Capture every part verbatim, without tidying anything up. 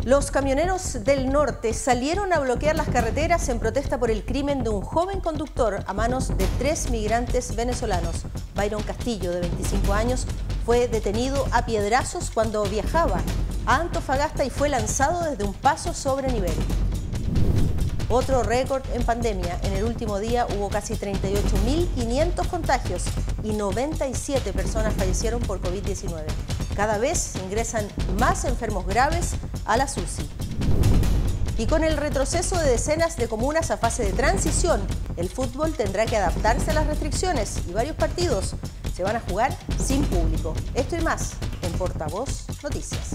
Los camioneros del norte salieron a bloquear las carreteras en protesta por el crimen de un joven conductor a manos de tres migrantes venezolanos. Byron Castillo, de veinticinco años, fue detenido a piedrazos cuando viajaba a Antofagasta y fue lanzado desde un paso sobre nivel. Otro récord en pandemia. En el último día hubo casi treinta y ocho mil quinientos contagios y noventa y siete personas fallecieron por COVID diecinueve. Cada vez ingresan más enfermos graves a la S U S I. Y con el retroceso de decenas de comunas a fase de transición, el fútbol tendrá que adaptarse a las restricciones y varios partidos se van a jugar sin público. Esto y más en Portavoz Noticias.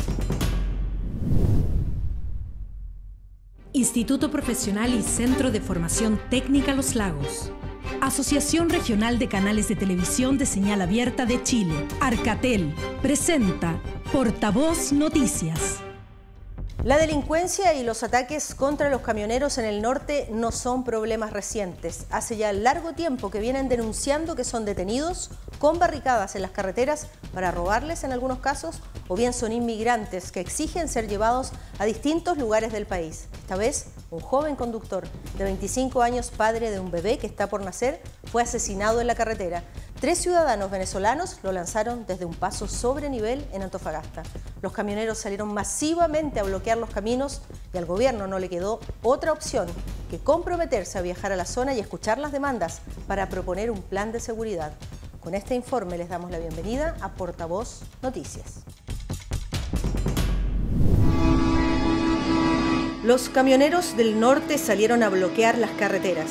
Instituto Profesional y Centro de Formación Técnica Los Lagos. Asociación Regional de Canales de Televisión de Señal Abierta de Chile, Arcatel, presenta Portavoz Noticias. La delincuencia y los ataques contra los camioneros en el norte no son problemas recientes. Hace ya largo tiempo que vienen denunciando que son detenidos con barricadas en las carreteras para robarles en algunos casos, o bien son inmigrantes que exigen ser llevados a distintos lugares del país. Esta vez, un joven conductor de veinticinco años, padre de un bebé que está por nacer, fue asesinado en la carretera. Tres ciudadanos venezolanos lo lanzaron desde un paso sobre nivel en Antofagasta. Los camioneros salieron masivamente a bloquear los caminos y al gobierno no le quedó otra opción que comprometerse a viajar a la zona y escuchar las demandas para proponer un plan de seguridad. Con este informe les damos la bienvenida a Portavoz Noticias. Los camioneros del norte salieron a bloquear las carreteras.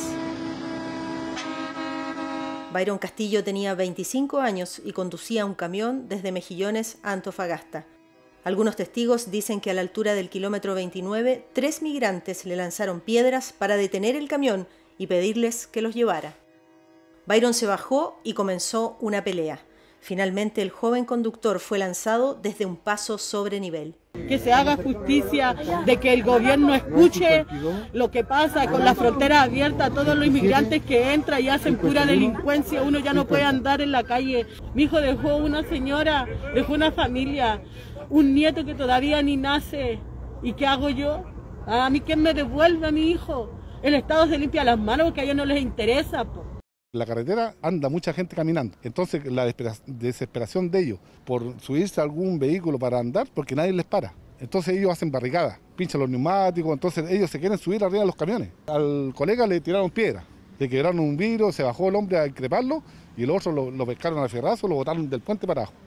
Byron Castillo tenía veinticinco años y conducía un camión desde Mejillones a Antofagasta. Algunos testigos dicen que a la altura del kilómetro veintinueve, tres migrantes le lanzaron piedras para detener el camión y pedirles que los llevara. Byron se bajó y comenzó una pelea. Finalmente, el joven conductor fue lanzado desde un paso sobre nivel. Que se haga justicia, de que el gobierno escuche lo que pasa con la frontera abierta, todos los inmigrantes que entran y hacen pura delincuencia. Uno ya no puede andar en la calle. Mi hijo dejó una señora, dejó una familia, un nieto que todavía ni nace. ¿Y qué hago yo? ¿A mí quién me devuelve a mi hijo? El Estado se limpia las manos porque a ellos no les interesa, po. En la carretera anda mucha gente caminando, entonces la desesperación de ellos por subirse a algún vehículo para andar, porque nadie les para. Entonces ellos hacen barricadas, pinchan los neumáticos, entonces ellos se quieren subir arriba de los camiones. Al colega le tiraron piedras, le quebraron un vidrio, se bajó el hombre a increparlo y los otros lo, lo pescaron al ferrazo, lo botaron del puente para abajo.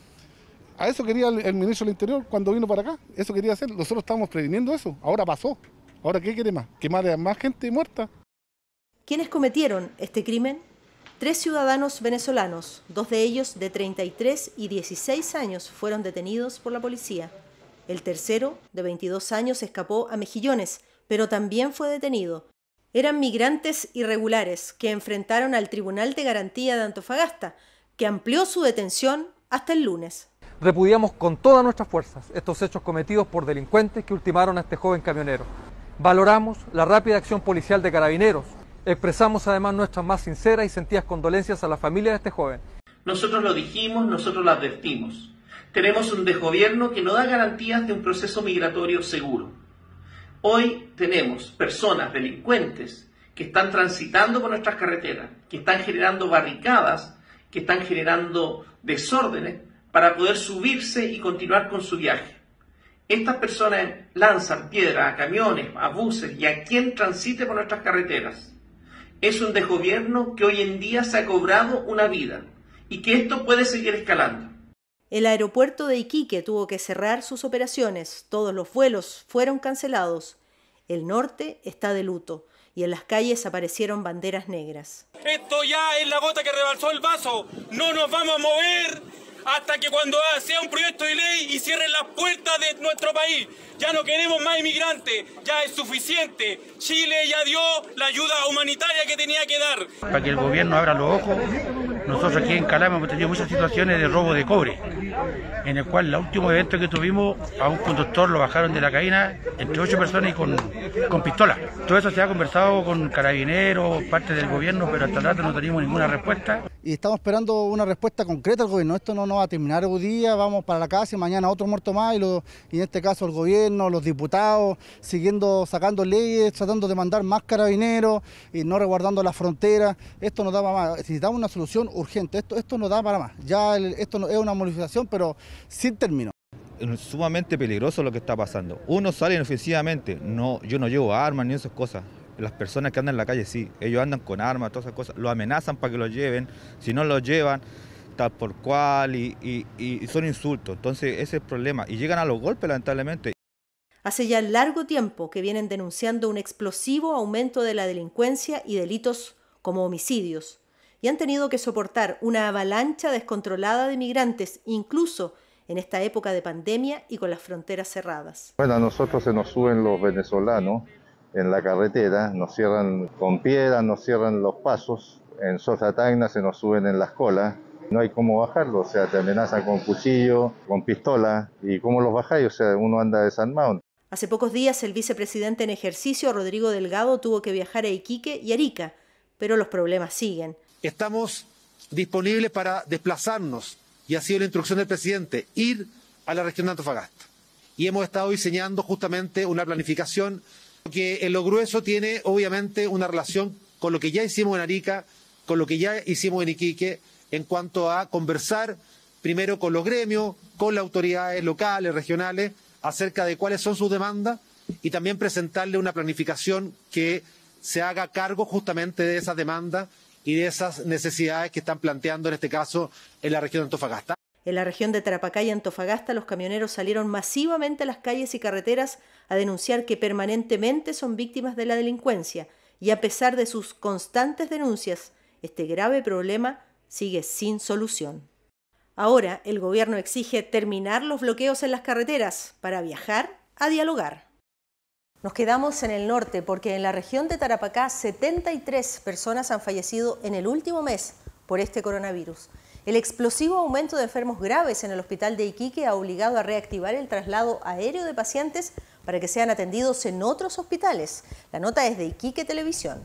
A eso quería el, el ministro del Interior cuando vino para acá, eso quería hacer. Nosotros estábamos previniendo eso, ahora pasó. ¿Ahora qué quiere más? ¿Que más, más gente muerta? ¿Quiénes cometieron este crimen? Tres ciudadanos venezolanos, dos de ellos de treinta y tres y dieciséis años, fueron detenidos por la policía. El tercero, de veintidós años, escapó a Mejillones, pero también fue detenido. Eran migrantes irregulares que enfrentaron al Tribunal de Garantía de Antofagasta, que amplió su detención hasta el lunes. Repudiamos con todas nuestras fuerzas estos hechos cometidos por delincuentes que ultimaron a este joven camionero. Valoramos la rápida acción policial de Carabineros. Expresamos además nuestras más sinceras y sentidas condolencias a la familia de este joven. Nosotros lo dijimos, nosotros lo advertimos. Tenemos un desgobierno que no da garantías de un proceso migratorio seguro. Hoy tenemos personas delincuentes que están transitando por nuestras carreteras, que están generando barricadas, que están generando desórdenes para poder subirse y continuar con su viaje. Estas personas lanzan piedras a camiones, a buses y a quien transite por nuestras carreteras. Es un desgobierno que hoy en día se ha cobrado una vida y que esto puede seguir escalando. El aeropuerto de Iquique tuvo que cerrar sus operaciones, todos los vuelos fueron cancelados. El norte está de luto y en las calles aparecieron banderas negras. Esto ya es la gota que rebalsó el vaso, no nos vamos a mover hasta que cuando sea un proyecto de ley y cierren las puertas de nuestro país. Ya no queremos más inmigrantes, ya es suficiente. Chile ya dio la ayuda humanitaria que tenía que dar. Para que el gobierno abra los ojos, nosotros aquí en Calama hemos tenido muchas situaciones de robo de cobre, en el cual el último evento que tuvimos, a un conductor lo bajaron de la cabina entre ocho personas y con, con pistola. Todo eso se ha conversado con carabineros, parte del gobierno, pero hasta ahora no tenemos ninguna respuesta. Y estamos esperando una respuesta concreta del gobierno. Esto no no va a terminar hoy día, vamos para la casa y mañana otro muerto más, y, lo, y en este caso el gobierno, los diputados, siguiendo, sacando leyes, tratando de mandar más carabineros y no resguardando la frontera. Esto no da para más, necesitamos una solución urgente, esto, esto no da para más. Ya el, esto no, es una movilización, pero sin término. Es sumamente peligroso lo que está pasando. Uno sale inofensivamente, no, yo no llevo armas ni esas cosas. Las personas que andan en la calle sí, ellos andan con armas, todas esas cosas, lo amenazan para que lo lleven, si no lo llevan, tal por cual, y, y, y son insultos. Entonces ese es el problema, y llegan a los golpes lamentablemente. Hace ya largo tiempo que vienen denunciando un explosivo aumento de la delincuencia y delitos como homicidios, y han tenido que soportar una avalancha descontrolada de migrantes, incluso en esta época de pandemia y con las fronteras cerradas. Bueno, a nosotros se nos suben los venezolanos en la carretera, nos cierran con piedras, nos cierran los pasos, en Sosatagna se nos suben en las colas, no hay cómo bajarlo, o sea, te amenazan con cuchillo, con pistola, y cómo los bajáis, o sea, uno anda desarmado. Hace pocos días el vicepresidente en ejercicio, Rodrigo Delgado, tuvo que viajar a Iquique y Arica, pero los problemas siguen. Estamos disponibles para desplazarnos, y ha sido la instrucción del presidente, ir a la región de Antofagasta. Y hemos estado diseñando justamente una planificación que en lo grueso tiene obviamente una relación con lo que ya hicimos en Arica, con lo que ya hicimos en Iquique, en cuanto a conversar primero con los gremios, con las autoridades locales, regionales, acerca de cuáles son sus demandas y también presentarle una planificación que se haga cargo justamente de esas demandas y de esas necesidades que están planteando en este caso en la región de Antofagasta. En la región de Tarapacá y Antofagasta, los camioneros salieron masivamente a las calles y carreteras a denunciar que permanentemente son víctimas de la delincuencia, y a pesar de sus constantes denuncias, este grave problema sigue sin solución. Ahora, el gobierno exige terminar los bloqueos en las carreteras para viajar a dialogar. Nos quedamos en el norte porque en la región de Tarapacá setenta y tres personas han fallecido en el último mes por este coronavirus. El explosivo aumento de enfermos graves en el hospital de Iquique ha obligado a reactivar el traslado aéreo de pacientes para que sean atendidos en otros hospitales. La nota es de Iquique Televisión.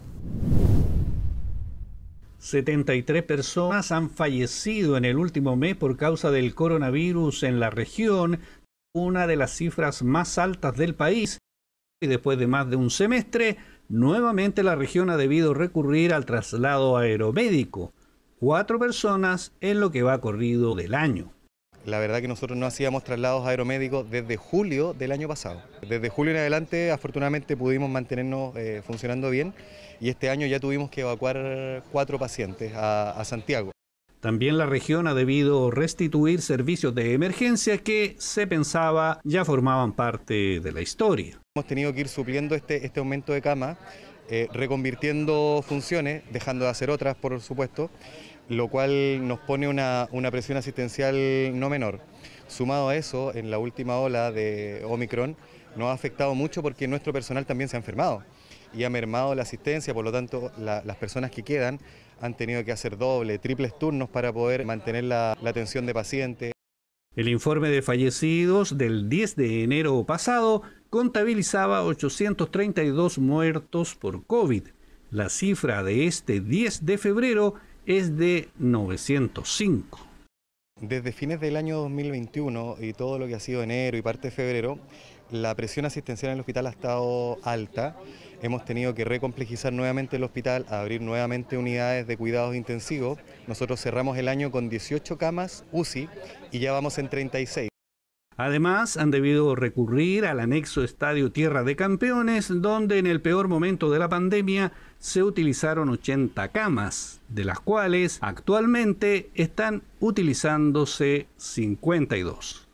setenta y tres personas han fallecido en el último mes por causa del coronavirus en la región, una de las cifras más altas del país. Y después de más de un semestre, nuevamente la región ha debido recurrir al traslado aeromédico. Cuatro personas en lo que va corrido del año. La verdad que nosotros no hacíamos traslados aeromédicos desde julio del año pasado. Desde julio en adelante, afortunadamente, pudimos mantenernos eh, funcionando bien, y este año ya tuvimos que evacuar cuatro pacientes a, a Santiago. También la región ha debido restituir servicios de emergencia que se pensaba ya formaban parte de la historia. Hemos tenido que ir supliendo este, este aumento de camas, eh, reconvirtiendo funciones, dejando de hacer otras, por supuesto, lo cual nos pone una, una presión asistencial no menor. Sumado a eso, en la última ola de Omicron nos ha afectado mucho porque nuestro personal también se ha enfermado y ha mermado la asistencia, por lo tanto la, las personas que quedan han tenido que hacer doble, triples turnos para poder mantener la, la atención de pacientes. El informe de fallecidos del diez de enero pasado contabilizaba ochocientos treinta y dos muertos por COVID. La cifra de este diez de febrero es de novecientos cinco. Desde fines del año dos mil veintiuno y todo lo que ha sido enero y parte de febrero, la presión asistencial en el hospital ha estado alta. Hemos tenido que recomplejizar nuevamente el hospital, abrir nuevamente unidades de cuidados intensivos. Nosotros cerramos el año con dieciocho camas U C I y ya vamos en treinta y seis. Además, han debido recurrir al anexo Estadio Tierra de Campeones, donde en el peor momento de la pandemia se utilizaron ochenta camas, de las cuales actualmente están utilizándose cincuenta y dos.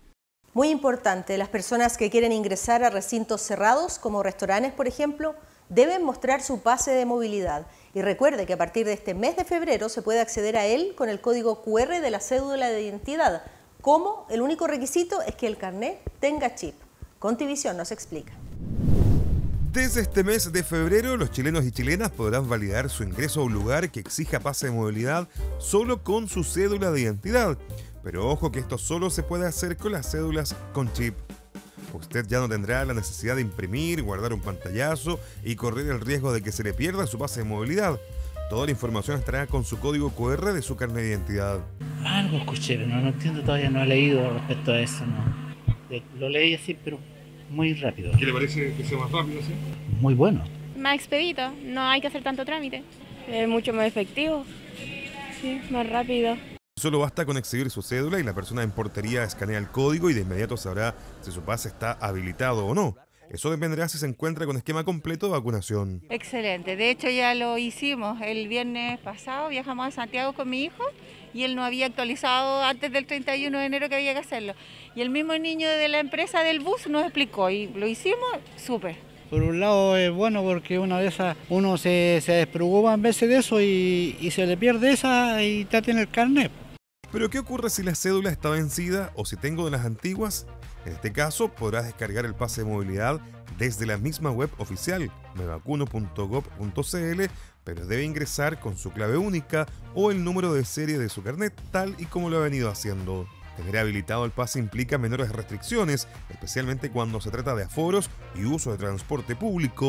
Muy importante, las personas que quieren ingresar a recintos cerrados, como restaurantes por ejemplo, deben mostrar su pase de movilidad. Y recuerde que a partir de este mes de febrero se puede acceder a él con el código cu erre de la cédula de identidad. ¿Cómo? El único requisito es que el carnet tenga chip. Contivisión nos explica. Desde este mes de febrero, los chilenos y chilenas podrán validar su ingreso a un lugar que exija pase de movilidad solo con su cédula de identidad. Pero ojo que esto solo se puede hacer con las cédulas con chip. Usted ya no tendrá la necesidad de imprimir, guardar un pantallazo y correr el riesgo de que se le pierda su pase de movilidad. Toda la información estará con su código cu erre de su carnet de identidad. Algo escuché, pero no, no entiendo, todavía no he leído respecto a eso. No. Lo leí así, pero muy rápido. ¿Qué le parece que sea más rápido así? Muy bueno. Más expedito, no hay que hacer tanto trámite. Es mucho más efectivo, sí, más rápido. Solo basta con exhibir su cédula y la persona en portería escanea el código y de inmediato sabrá si su pase está habilitado o no. Eso dependerá si se encuentra con esquema completo de vacunación. Excelente, de hecho ya lo hicimos el viernes pasado, viajamos a Santiago con mi hijo y él no había actualizado antes del treinta y uno de enero que había que hacerlo. Y el mismo niño de la empresa del bus nos explicó y lo hicimos súper. Por un lado es bueno porque una de esas uno se, se despreocupa en veces de eso y, y se le pierde esa y ya tiene el carnet. Pero ¿qué ocurre si la cédula está vencida o si tengo de las antiguas? En este caso podrás descargar el pase de movilidad desde la misma web oficial mevacuno punto gob punto cl, pero debe ingresar con su clave única o el número de serie de su carnet, tal y como lo ha venido haciendo. Tener habilitado el pase implica menores restricciones, especialmente cuando se trata de aforos y uso de transporte público.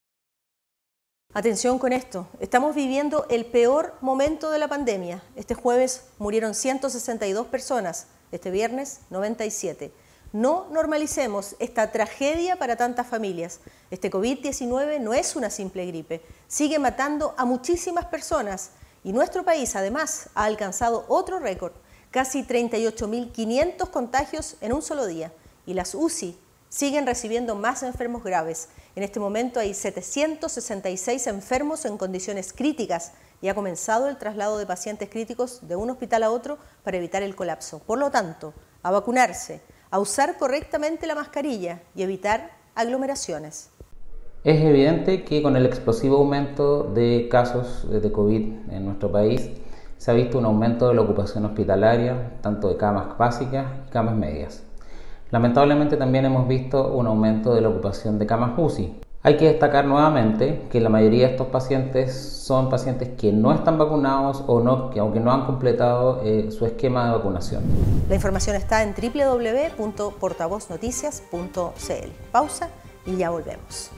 Atención con esto, estamos viviendo el peor momento de la pandemia. Este jueves murieron ciento sesenta y dos personas, este viernes noventa y siete. No normalicemos esta tragedia para tantas familias. Este COVID diecinueve no es una simple gripe, sigue matando a muchísimas personas y nuestro país además ha alcanzado otro récord, casi treinta y ocho mil quinientos contagios en un solo día y las U C I siguen recibiendo más enfermos graves. En este momento hay setecientos sesenta y seis enfermos en condiciones críticas y ha comenzado el traslado de pacientes críticos de un hospital a otro para evitar el colapso. Por lo tanto, a vacunarse, a usar correctamente la mascarilla y evitar aglomeraciones. Es evidente que con el explosivo aumento de casos de COVID en nuestro país se ha visto un aumento de la ocupación hospitalaria, tanto de camas básicas y camas medias. Lamentablemente también hemos visto un aumento de la ocupación de camas U C I. Hay que destacar nuevamente que la mayoría de estos pacientes son pacientes que no están vacunados o no, que aunque no han completado eh, su esquema de vacunación. La información está en doble u doble u doble u punto portavoz noticias punto cl. Pausa y ya volvemos.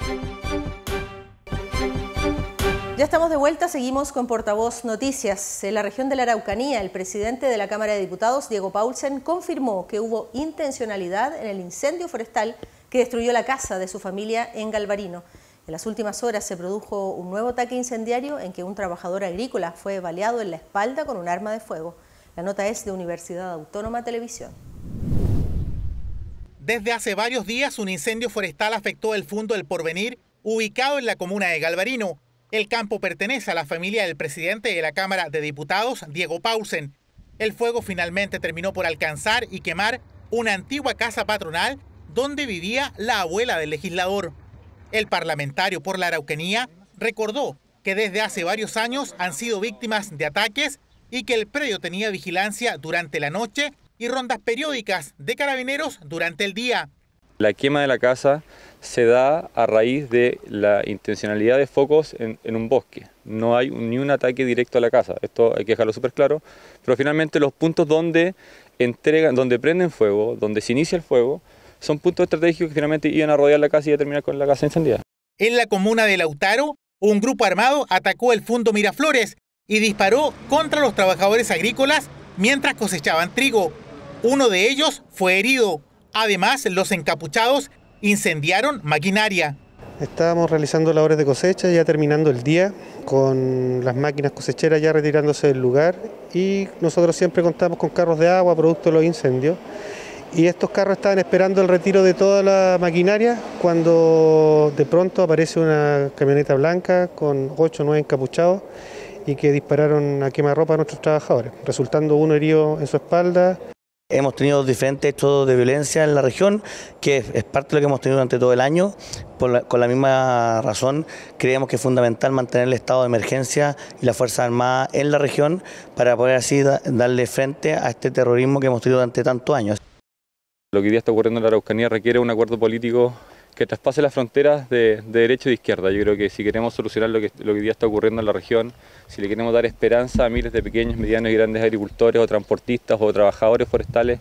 Ya estamos de vuelta, seguimos con Portavoz Noticias. En la región de la Araucanía, el presidente de la Cámara de Diputados, Diego Paulsen, confirmó que hubo intencionalidad en el incendio forestal que destruyó la casa de su familia en Galvarino. En las últimas horas se produjo un nuevo ataque incendiario en que un trabajador agrícola fue baleado en la espalda con un arma de fuego. La nota es de Universidad Autónoma Televisión. Desde hace varios días un incendio forestal afectó el Fundo El Porvenir, ubicado en la comuna de Galvarino. El campo pertenece a la familia del presidente de la Cámara de Diputados, Diego Paulsen. El fuego finalmente terminó por alcanzar y quemar una antigua casa patronal donde vivía la abuela del legislador. El parlamentario por la Araucanía recordó que desde hace varios años han sido víctimas de ataques y que el predio tenía vigilancia durante la noche y rondas periódicas de carabineros durante el día. La quema de la casa se da a raíz de la intencionalidad de focos en, en un bosque. No hay ni un ataque directo a la casa, esto hay que dejarlo súper claro, pero finalmente los puntos donde entregan, donde prenden fuego, donde se inicia el fuego, son puntos estratégicos que finalmente iban a rodear la casa y a terminar con la casa incendiada. En la comuna de Lautaro, un grupo armado atacó el Fundo Miraflores y disparó contra los trabajadores agrícolas mientras cosechaban trigo. Uno de ellos fue herido. Además, los encapuchados incendiaron maquinaria. Estábamos realizando labores de cosecha, ya terminando el día, con las máquinas cosecheras ya retirándose del lugar y nosotros siempre contamos con carros de agua producto de los incendios y estos carros estaban esperando el retiro de toda la maquinaria cuando de pronto aparece una camioneta blanca con ocho o nueve encapuchados y que dispararon a quemarropa a nuestros trabajadores, resultando uno herido en su espalda. Hemos tenido diferentes hechos de violencia en la región, que es parte de lo que hemos tenido durante todo el año. Por la, con la misma razón, creemos que es fundamental mantener el estado de emergencia y las Fuerzas Armadas en la región para poder así da, darle frente a este terrorismo que hemos tenido durante tantos años. Lo que hoy día está ocurriendo en la Araucanía requiere un acuerdo político que traspase las fronteras de, de derecha y de izquierda. Yo creo que si queremos solucionar lo que, lo que hoy día está ocurriendo en la región, si le queremos dar esperanza a miles de pequeños, medianos y grandes agricultores o transportistas o trabajadores forestales,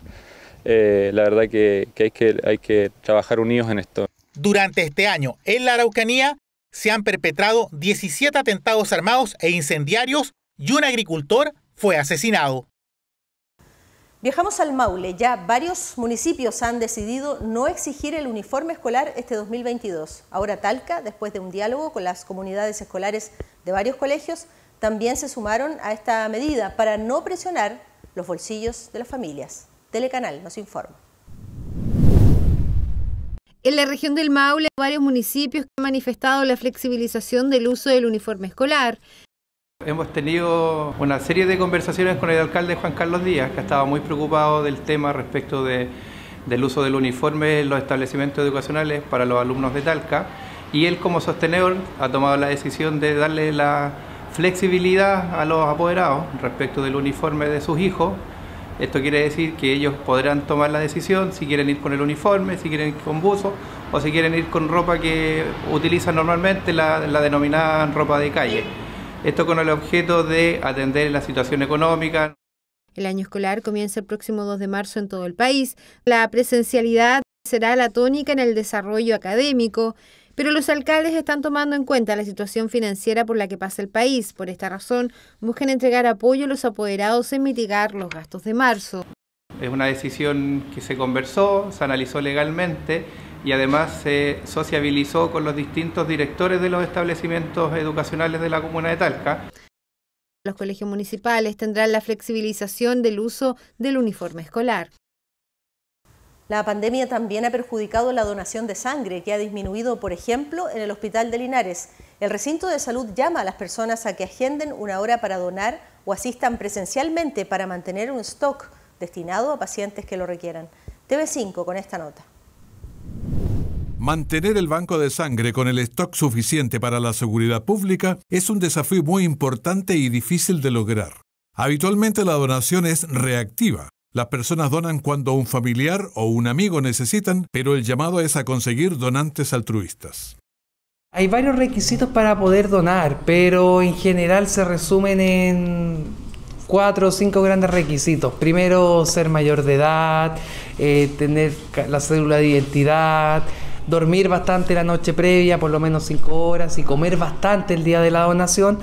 eh, la verdad que, que, hay que hay que trabajar unidos en esto. Durante este año, en la Araucanía, se han perpetrado diecisiete atentados armados e incendiarios y un agricultor fue asesinado. Viajamos al Maule. Ya varios municipios han decidido no exigir el uniforme escolar este dos mil veintidós. Ahora Talca, después de un diálogo con las comunidades escolares de varios colegios, también se sumaron a esta medida para no presionar los bolsillos de las familias. Telecanal nos informa. En la región del Maule, varios municipios han manifestado la flexibilización del uso del uniforme escolar. Hemos tenido una serie de conversaciones con el alcalde Juan Carlos Díaz, que estaba muy preocupado del tema respecto de, del uso del uniforme en los establecimientos educacionales para los alumnos de Talca, y él como sostenedor ha tomado la decisión de darle la flexibilidad a los apoderados respecto del uniforme de sus hijos. Esto quiere decir que ellos podrán tomar la decisión si quieren ir con el uniforme, si quieren ir con buzo o si quieren ir con ropa que utilizan normalmente, la, la denominada ropa de calle. Esto con el objeto de atender la situación económica. El año escolar comienza el próximo dos de marzo en todo el país. La presencialidad será la tónica en el desarrollo académico, pero los alcaldes están tomando en cuenta la situación financiera por la que pasa el país. Por esta razón, buscan entregar apoyo a los apoderados en mitigar los gastos de marzo. Es una decisión que se conversó, se analizó legalmente y además se sociabilizó con los distintos directores de los establecimientos educacionales de la comuna de Talca. Los colegios municipales tendrán la flexibilización del uso del uniforme escolar. La pandemia también ha perjudicado la donación de sangre, que ha disminuido, por ejemplo, en el Hospital de Linares. El recinto de salud llama a las personas a que agenden una hora para donar o asistan presencialmente para mantener un stock destinado a pacientes que lo requieran. T V cinco con esta nota. Mantener el banco de sangre con el stock suficiente para la seguridad pública es un desafío muy importante y difícil de lograr. Habitualmente la donación es reactiva. Las personas donan cuando un familiar o un amigo necesitan, pero el llamado es a conseguir donantes altruistas. Hay varios requisitos para poder donar, pero en general se resumen en cuatro o cinco grandes requisitos. Primero, ser mayor de edad, eh, tener la cédula de identidad, dormir bastante la noche previa, por lo menos cinco horas, y comer bastante el día de la donación.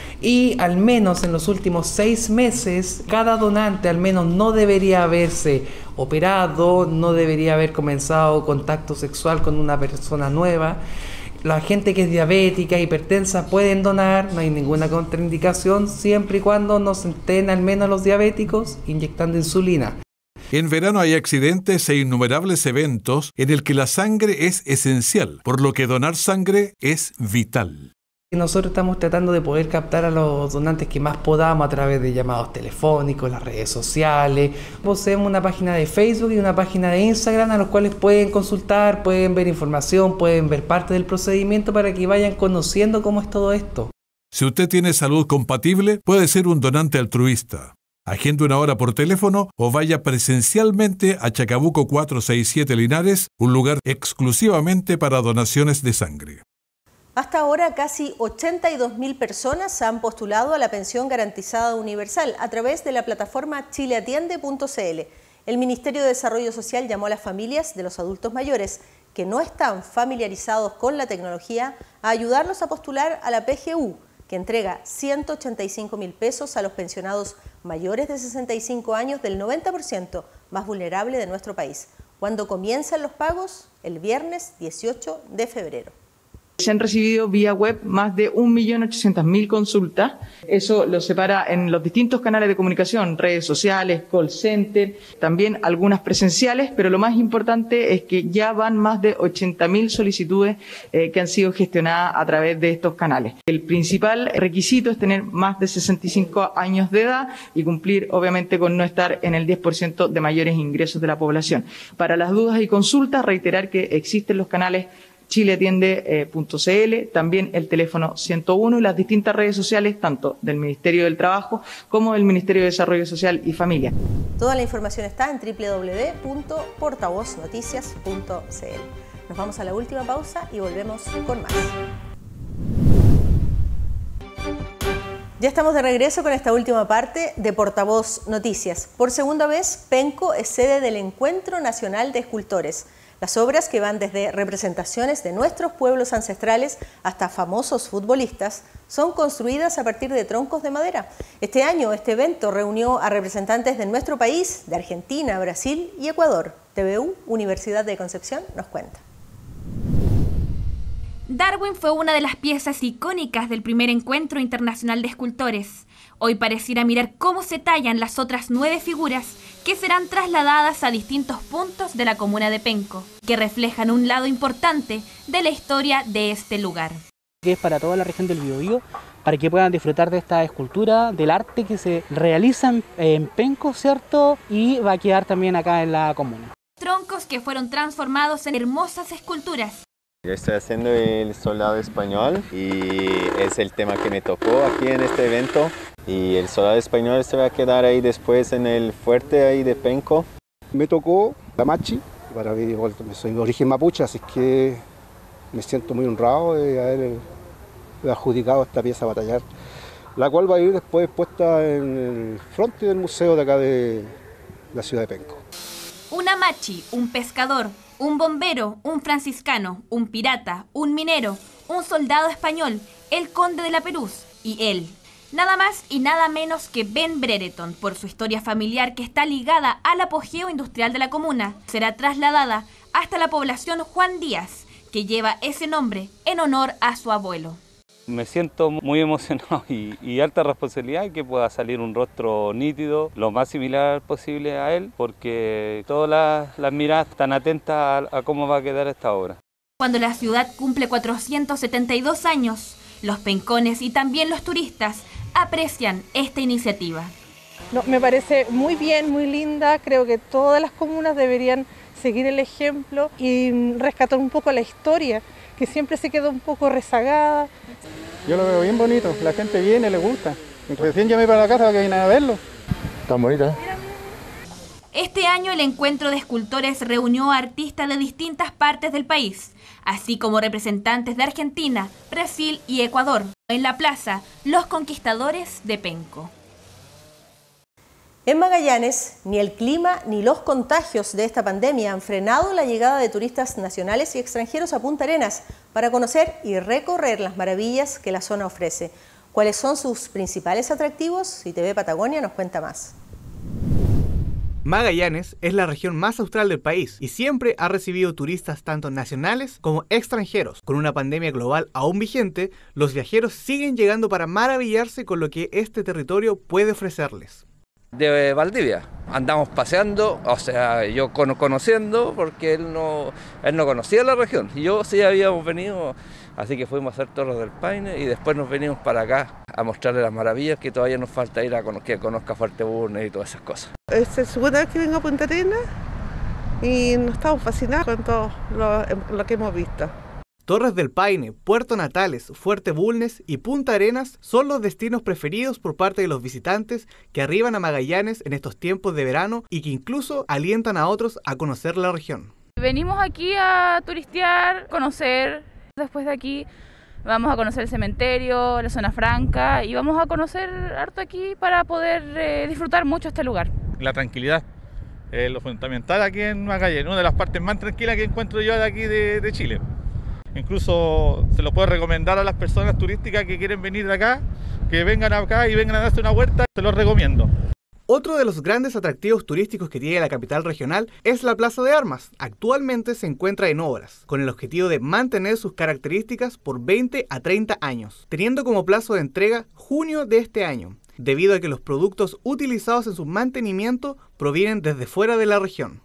Y al menos en los últimos seis meses, cada donante al menos no debería haberse operado, no debería haber comenzado contacto sexual con una persona nueva. La gente que es diabética, hipertensa, pueden donar, no hay ninguna contraindicación, siempre y cuando no se estén al menos los diabéticos inyectando insulina. En verano hay accidentes e innumerables eventos en el que la sangre es esencial, por lo que donar sangre es vital. Nosotros estamos tratando de poder captar a los donantes que más podamos a través de llamados telefónicos, las redes sociales. Poseemos una página de Facebook y una página de Instagram a los cuales pueden consultar, pueden ver información, pueden ver parte del procedimiento para que vayan conociendo cómo es todo esto. Si usted tiene salud compatible, puede ser un donante altruista. Agende una hora por teléfono o vaya presencialmente a Chacabuco cuatrocientos sesenta y siete Linares, un lugar exclusivamente para donaciones de sangre. Hasta ahora, casi ochenta y dos mil personas han postulado a la pensión garantizada universal a través de la plataforma chile atiende punto c l. El Ministerio de Desarrollo Social llamó a las familias de los adultos mayores que no están familiarizados con la tecnología a ayudarlos a postular a la P G U, que entrega ciento ochenta y cinco mil pesos a los pensionados mayores de sesenta y cinco años del noventa por ciento más vulnerable de nuestro país. ¿Cuándo comienzan los pagos? El viernes dieciocho de febrero. Se han recibido vía web más de un millón ochocientas mil consultas. Eso lo separa en los distintos canales de comunicación, redes sociales, call center, también algunas presenciales, pero lo más importante es que ya van más de ochenta mil solicitudes eh, que han sido gestionadas a través de estos canales. El principal requisito es tener más de sesenta y cinco años de edad y cumplir obviamente con no estar en el diez por ciento de mayores ingresos de la población. Para las dudas y consultas, reiterar que existen los canales chile atiende punto c l, también el teléfono ciento uno y las distintas redes sociales, tanto del Ministerio del Trabajo como del Ministerio de Desarrollo Social y Familia. Toda la información está en doble u doble u doble u punto portavoz noticias punto c l. Nos vamos a la última pausa y volvemos con más. Ya estamos de regreso con esta última parte de Portavoz Noticias. Por segunda vez, Penco es sede del Encuentro Nacional de Escultores. Las obras, que van desde representaciones de nuestros pueblos ancestrales hasta famosos futbolistas, son construidas a partir de troncos de madera. Este año este evento reunió a representantes de nuestro país, de Argentina, Brasil y Ecuador. T V U, Universidad de Concepción, nos cuenta. Darwin fue una de las piezas icónicas del primer encuentro internacional de escultores. Hoy pareciera mirar cómo se tallan las otras nueve figuras que serán trasladadas a distintos puntos de la comuna de Penco, que reflejan un lado importante de la historia de este lugar. Que es para toda la región del Biobío, para que puedan disfrutar de esta escultura, del arte que se realiza en, en Penco, ¿cierto? Y va a quedar también acá en la comuna. Troncos que fueron transformados en hermosas esculturas. Yo estoy haciendo el soldado español y es el tema que me tocó aquí en este evento. Y el soldado español se va a quedar ahí después en el fuerte ahí de Penco. Me tocó la machi, para mí soy de origen mapuche, así que me siento muy honrado de haber adjudicado esta pieza a batallar, la cual va a ir después puesta en el frente del museo de acá de la ciudad de Penco. Una machi, un pescador, un bombero, un franciscano, un pirata, un minero, un soldado español, el conde de la Peruz y él. Nada más y nada menos que Ben Brereton, por su historia familiar que está ligada al apogeo industrial de la comuna. Será trasladada hasta la población Juan Díaz, que lleva ese nombre en honor a su abuelo. Me siento muy emocionado y, y alta responsabilidad que pueda salir un rostro nítido, lo más similar posible a él, porque todas las, las miradas están atentas a, a cómo va a quedar esta obra. Cuando la ciudad cumple cuatrocientos setenta y dos años, los pencones y también los turistas aprecian esta iniciativa. No, me parece muy bien, muy linda. Creo que todas las comunas deberían seguir el ejemplo y rescatar un poco la historia, que siempre se quedó un poco rezagada. Yo lo veo bien bonito, la gente viene, le gusta. Recién llamé para la casa para que vinieran a verlo. Tan bonita. Este año el encuentro de escultores reunió a artistas de distintas partes del país, así como representantes de Argentina, Brasil y Ecuador, en la plaza Los Conquistadores de Penco. En Magallanes, ni el clima ni los contagios de esta pandemia han frenado la llegada de turistas nacionales y extranjeros a Punta Arenas para conocer y recorrer las maravillas que la zona ofrece. ¿Cuáles son sus principales atractivos? Y T V Patagonia nos cuenta más. Magallanes es la región más austral del país y siempre ha recibido turistas tanto nacionales como extranjeros. Con una pandemia global aún vigente, los viajeros siguen llegando para maravillarse con lo que este territorio puede ofrecerles. De Valdivia, andamos paseando, o sea, yo con, conociendo, porque él no, él no conocía la región, y yo sí habíamos venido, así que fuimos a hacer Torres del Paine y después nos venimos para acá a mostrarle las maravillas que todavía nos falta ir a que conozca Fuerteventura y todas esas cosas. Esta es la segunda vez que vengo a Punta Arenas y nos estamos fascinados con todo lo, lo que hemos visto. Torres del Paine, Puerto Natales, Fuerte Bulnes y Punta Arenas son los destinos preferidos por parte de los visitantes que arriban a Magallanes en estos tiempos de verano y que incluso alientan a otros a conocer la región. Venimos aquí a turistear, conocer. Después de aquí vamos a conocer el cementerio, la zona franca y vamos a conocer harto aquí para poder eh, disfrutar mucho este lugar. La tranquilidad es lo fundamental aquí en Magallanes, una de las partes más tranquilas que encuentro yo de aquí de, de Chile. Incluso se lo puedo recomendar a las personas turísticas que quieren venir de acá, que vengan acá y vengan a darse una vuelta, se los recomiendo. Otro de los grandes atractivos turísticos que tiene la capital regional es la Plaza de Armas. Actualmente se encuentra en obras, con el objetivo de mantener sus características por veinte a treinta años, teniendo como plazo de entrega junio de este año, debido a que los productos utilizados en su mantenimiento provienen desde fuera de la región.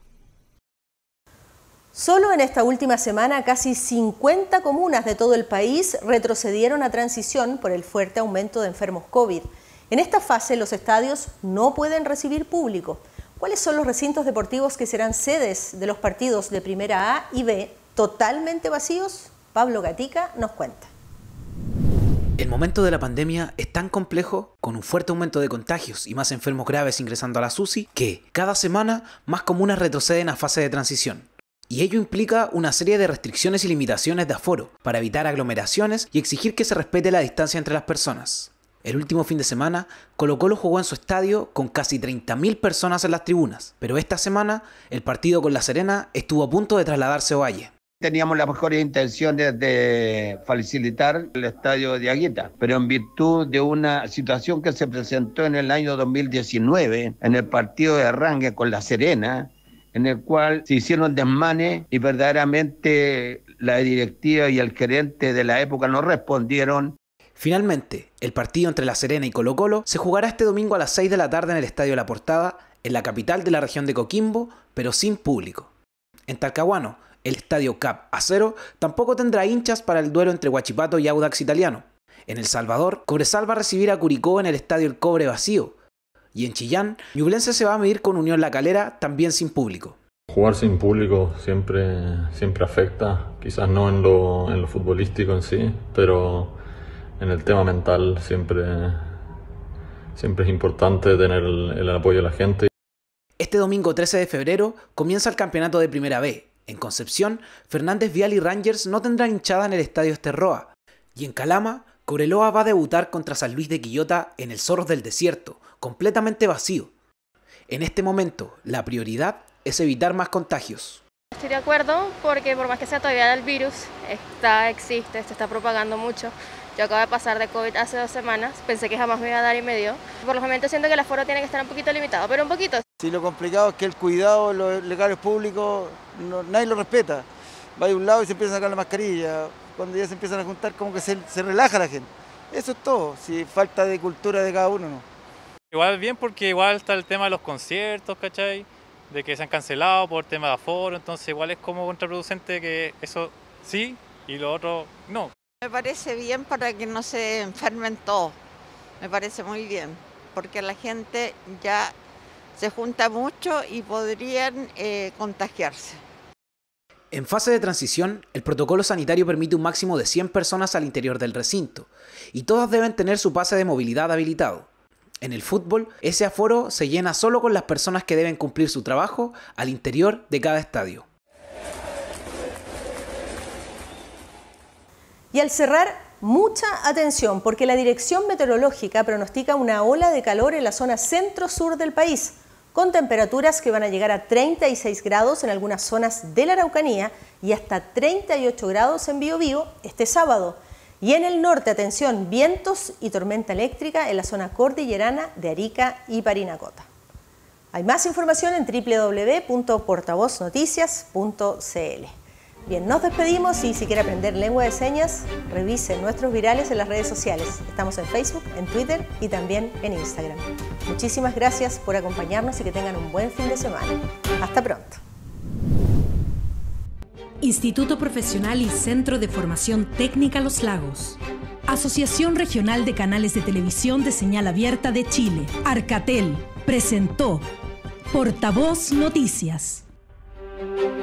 Solo en esta última semana, casi cincuenta comunas de todo el país retrocedieron a transición por el fuerte aumento de enfermos COVID. En esta fase, los estadios no pueden recibir público. ¿Cuáles son los recintos deportivos que serán sedes de los partidos de Primera A y B totalmente vacíos? Pablo Gatica nos cuenta. El momento de la pandemia es tan complejo, con un fuerte aumento de contagios y más enfermos graves ingresando a la S U S I, que cada semana más comunas retroceden a fase de transición. Y ello implica una serie de restricciones y limitaciones de aforo para evitar aglomeraciones y exigir que se respete la distancia entre las personas. El último fin de semana, Colo-Colo jugó en su estadio con casi treinta mil personas en las tribunas, pero esta semana el partido con La Serena estuvo a punto de trasladarse a Ovalle. Teníamos las mejores intenciones de facilitar el estadio de Aguita, pero en virtud de una situación que se presentó en el año dos mil diecinueve, en el partido de arranque con La Serena, en el cual se hicieron desmanes y verdaderamente la directiva y el gerente de la época no respondieron. Finalmente, el partido entre La Serena y Colo-Colo se jugará este domingo a las seis de la tarde en el Estadio La Portada, en la capital de la región de Coquimbo, pero sin público. En Talcahuano, el estadio Cap Acero tampoco tendrá hinchas para el duelo entre Huachipato y Audax Italiano. En El Salvador, Cobresal va a recibir a Curicó en el estadio El Cobre vacío. Y en Chillán, Ñublense se va a medir con Unión La Calera, también sin público. Jugar sin público siempre, siempre afecta, quizás no en lo, en lo futbolístico en sí, pero en el tema mental siempre, siempre es importante tener el, el apoyo de la gente. Este domingo trece de febrero comienza el campeonato de Primera B. En Concepción, Fernández Vial y Rangers no tendrán hinchada en el estadio Esterroa. Y en Calama, Cobreloa va a debutar contra San Luis de Quillota en el Zorros del Desierto, completamente vacío. En este momento, la prioridad es evitar más contagios. Estoy de acuerdo porque por más que sea todavía el virus, está, existe, se está propagando mucho. Yo acabo de pasar de COVID hace dos semanas, pensé que jamás me iba a dar y me dio. Por los momentos siento que el aforo tiene que estar un poquito limitado, pero un poquito. Sí, lo complicado es que el cuidado, los legales públicos, no, nadie lo respeta. Va de un lado y se empieza a sacar la mascarilla, cuando ya se empiezan a juntar como que se, se relaja la gente. Eso es todo, si falta de cultura de cada uno, ¿no? Igual bien porque igual está el tema de los conciertos, ¿cachai? De que se han cancelado por tema de aforo, entonces igual es como contraproducente que eso sí y lo otro no. Me parece bien para que no se enfermen todos, me parece muy bien, porque la gente ya se junta mucho y podrían eh, contagiarse. En fase de transición, el protocolo sanitario permite un máximo de cien personas al interior del recinto, y todas deben tener su pase de movilidad habilitado. En el fútbol, ese aforo se llena solo con las personas que deben cumplir su trabajo al interior de cada estadio. Y al cerrar, mucha atención, porque la Dirección Meteorológica pronostica una ola de calor en la zona centro-sur del país, con temperaturas que van a llegar a treinta y seis grados en algunas zonas de la Araucanía y hasta treinta y ocho grados en Biobío este sábado. Y en el norte, atención, vientos y tormenta eléctrica en la zona cordillerana de Arica y Parinacota. Hay más información en doble u doble u doble u punto portavoz noticias punto c l. Bien, nos despedimos y si quiere aprender lengua de señas, revise nuestros virales en las redes sociales. Estamos en Facebook, en Twitter y también en Instagram. Muchísimas gracias por acompañarnos y que tengan un buen fin de semana. Hasta pronto. Instituto Profesional y Centro de Formación Técnica Los Lagos. Asociación Regional de Canales de Televisión de Señal Abierta de Chile. Arcatel presentó Portavoz Noticias.